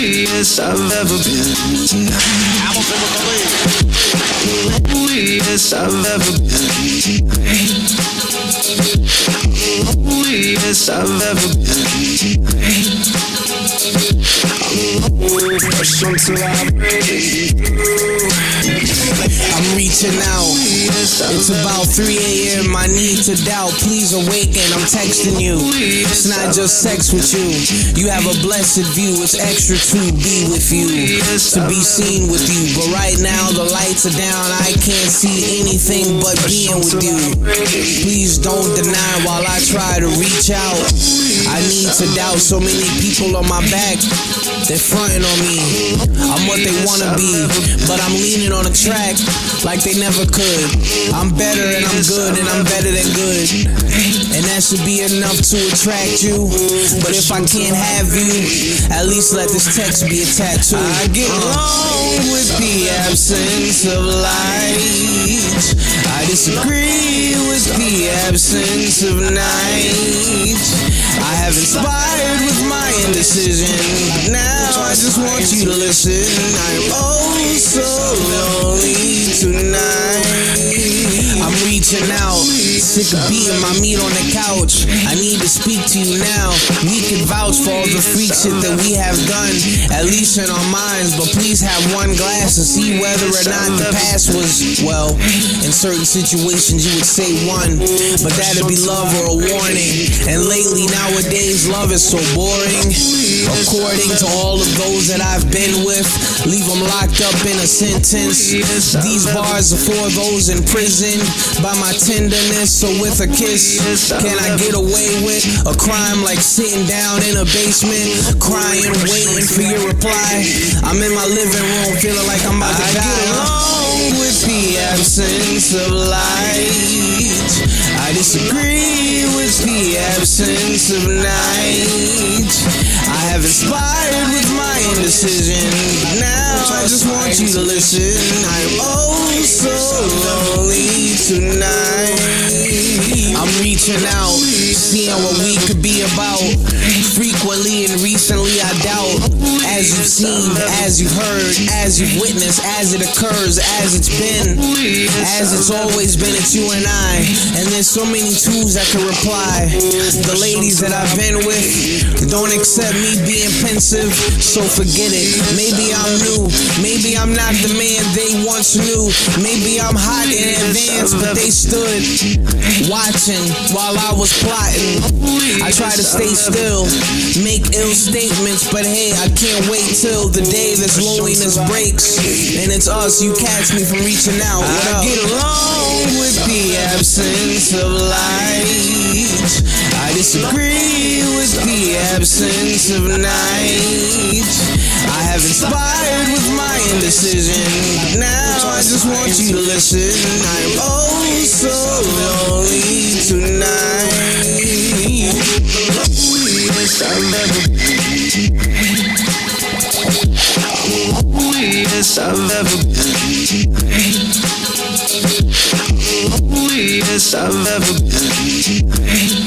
loneliest I've ever been tonight. Hamilton with the lead. Loneliest I've ever been tonight. Loneliest I've ever been tonight. Push until I break through. I'm reaching out. It's about 3 a.m. I need to doubt. Please awaken. I'm texting you. It's not just sex with you. You have a blessed view. It's extra to be with you, to be seen with you. But right now the lights are down. I can't see anything but being with you. Please don't deny while I try to reach out. I need to doubt. So many people on my back, they're fronting on me. I'm what they wanna be, but I'm leaning on a track like they never could. I'm better and I'm good and I'm better than good, and that should be enough to attract you. But if I can't have you, at least let this text be a tattoo. I get along with the absence of light. I disagree with the absence of night. I have inspired with my indecision. Now I just want you to listen. I'm oh so lonely tonight. I'm reaching out, sick of beating my meat on the couch. I need to speak to you now. We can vouch for all the freak shit that we have done, at least in our minds. But please have one glass to see whether or not the past was, well, in certain situations you would say one, but that'd be love or a warning. And lately, nowadays, love is so boring. According to all of those that I've been with, leave them locked up in a sentence. These bars are for those in prison by my tenderness. So with a kiss, can I get away with a crime like sitting down in a basement, crying, waiting for your reply? I'm in my living room feeling like I'm about to die. I get along with the absence of light. I disagree with the absence of night. I have inspired with my indecision. Now I just want you to listen. I'm oh so lonely tonight. I'm reaching out, seeing what we could be about. Frequently and recently I doubt. As you've seen, as you've heard, as you've witnessed, as it occurs, as it's been, as it's always been, it's you and I. And there's so many twos that can reply. The ladies that I've been with don't accept me being pensive, so forget it. Maybe I'm new, maybe I'm not the man they once knew. Maybe I'm hot in advance, but they stood watching while I was plotting. I try to stay still, make ill statements, but hey, I can't wait till the day this loneliness breaks and it's us. You catch me from reaching out. I get along with the absence of light. I disagree with the absence of night. I have inspired with my indecision. Now I just want you to listen. I'm oh so lonely tonight. Loneliest I've ever been. Loneliest I've ever been. Loneliest I've ever been.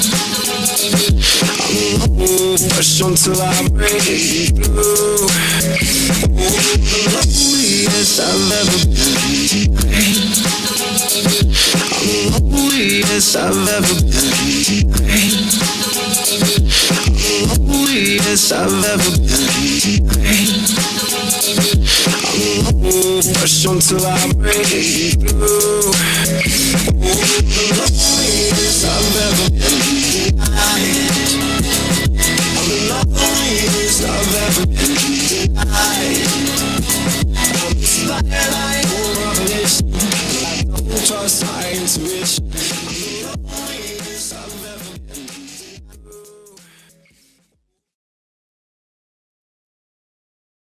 Push until I break through. Loneliest I've ever been. Loneliest I've ever been. Loneliest I've ever been. Push until I break through. Loneliest I've ever been. Loneliest I've ever been. I'm inspired, I don't trust my intuition.